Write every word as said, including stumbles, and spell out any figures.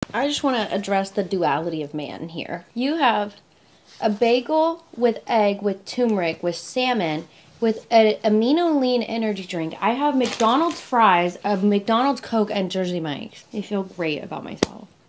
I just want to address the duality of man here. You have a bagel with egg, with turmeric, with salmon, with an amino lean energy drink. I have McDonald's fries, a McDonald's Coke, and Jersey Mike's. I feel great about myself.